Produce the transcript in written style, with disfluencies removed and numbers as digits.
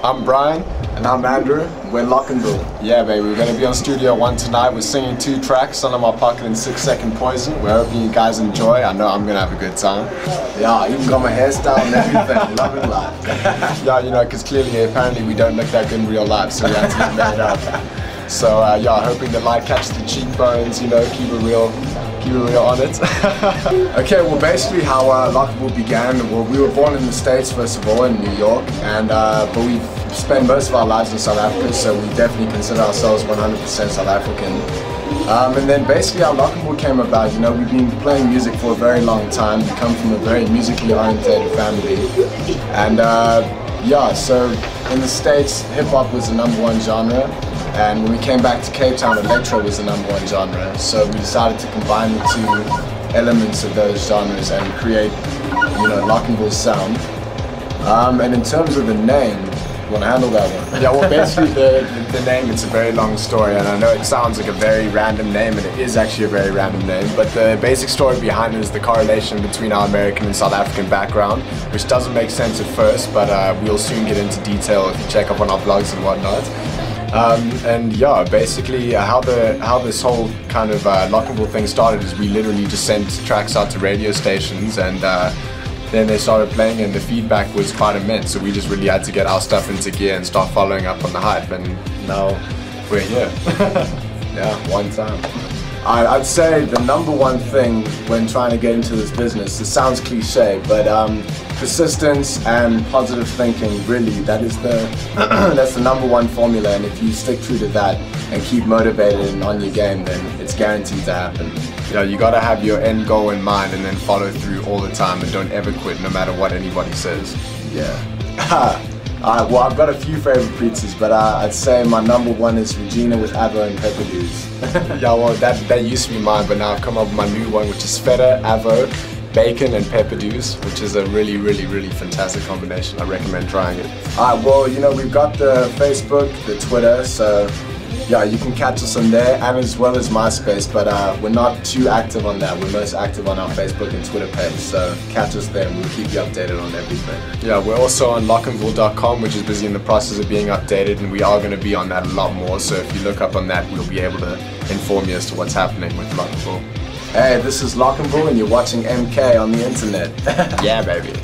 I'm Brian. And I'm Andrew. We're Lockenville. Yeah, baby, we're going to be on Studio One tonight. We're singing 2 tracks, Sun on My Pocket and 6 Second Poison. We're hoping you guys enjoy. I know I'm going to have a good time. Yeah, I even got my hairstyle and everything. Love it live. Yeah, you know, because clearly, apparently, we don't look that good in real life, so we had to get made up. So, yeah, hoping the light catches the cheekbones, you know, keep it real on it. Okay, well, basically how Lockenville began, well, we were born in the States, first of all, in New York, and but we've spent most of our lives in South Africa, so we definitely consider ourselves 100% South African. And then basically how Lockenville came about, you know, we've been playing music for a very long time. We come from a very musically oriented family. And yeah, so in the States, hip-hop was the #1 genre. And when we came back to Cape Town, electro was the #1 genre. So we decided to combine the 2 elements of those genres and create, you know, Lockenville's sound. And in terms of the name, you want to handle that one? Yeah, well, basically the name, it's a very long story, and I know it sounds like a very random name, and it is actually a very random name, but the basic story behind it is the correlation between our American and South African background, which doesn't make sense at first, but we'll soon get into detail if you check up on our blogs and whatnot. And yeah, basically how this whole kind of Lockenville thing started is we literally just sent tracks out to radio stations, and then they started playing, and the feedback was quite immense, so we just really had to get our stuff into gear and start following up on the hype, and now we're here. Yeah, one time. I'd say the #1 thing when trying to get into this business, it sounds cliche, but persistence and positive thinking, really, that's the #1 formula, and if you stick true to that and keep motivated and on your game, then it's guaranteed to happen. You know, you gotta have your end goal in mind and then follow through all the time, and don't ever quit no matter what anybody says. Yeah. Well, I've got a few favorite pizzas, but I'd say my #1 is Regina with Avo and pepper dews. Yeah, well, that used to be mine, but now I've come up with my new one, which is feta, avo, bacon, and pepper dews, which is a really, really, really fantastic combination. I recommend trying it. Well, you know, we've got the Facebook, the Twitter, so yeah, you can catch us on there, and as well as MySpace, but we're not too active on that. We're most active on our Facebook and Twitter page, so catch us there and we'll keep you updated on everything. Yeah, we're also on lockenville.com, which is busy in the process of being updated, and we are going to be on that a lot more, so if you look up on that, we'll be able to inform you as to what's happening with Lockenville. Hey, this is Lockenville and you're watching MK on the internet. Yeah, baby.